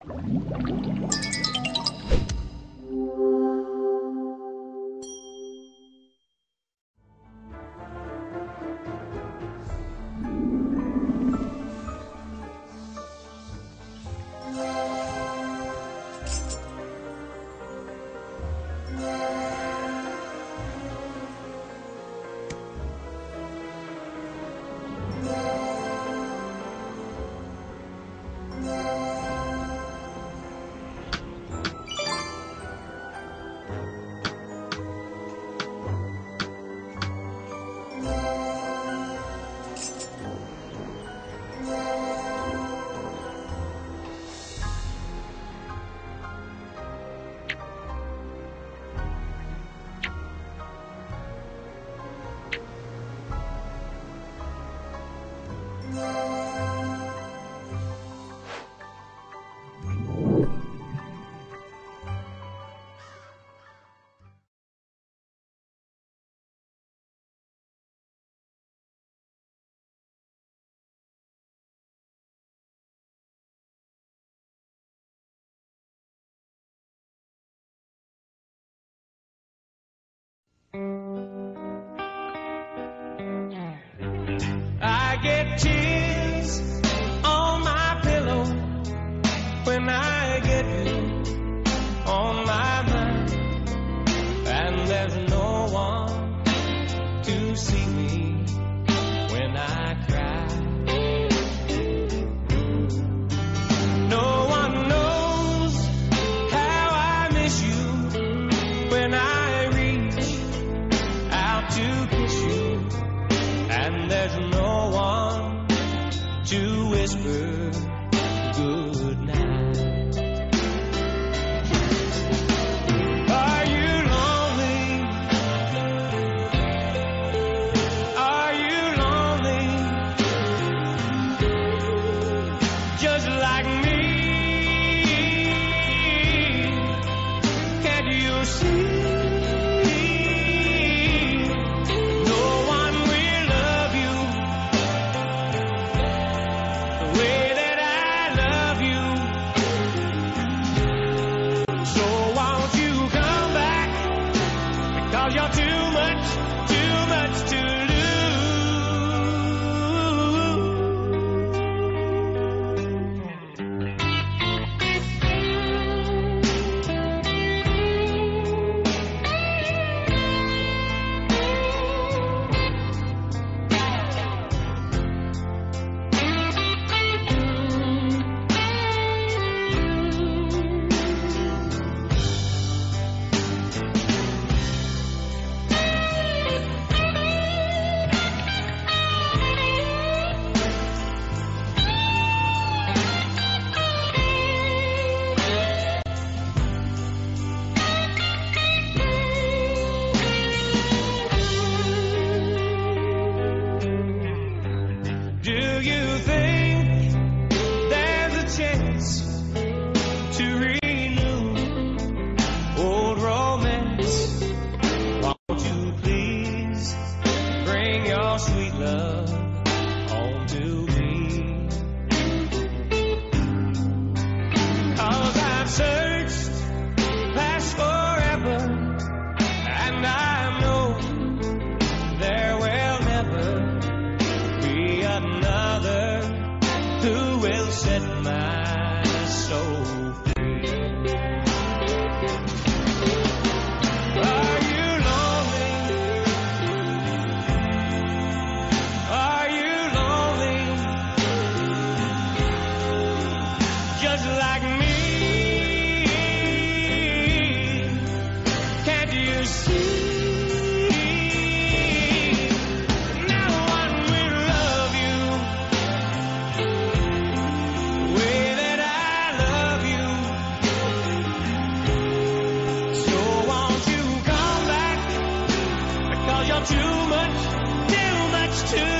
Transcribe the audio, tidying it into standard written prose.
I get tears on my pillow when I get you on my mind, and there's no one to see me when I cry. No one knows how I miss you when I reach out to kiss you, and there's no one to whisper good night. Are you lonely? Are you lonely? Just like me? Can't you see? You're too much to lose. Do you think there's a chance to renew old romance? Won't you please bring your sweet love home to me? 'Cause I've searched past forever, and I know there will never be another who will set my soul free. Are you lonely? Are you lonely? Just like me? Can't you see? You're too much to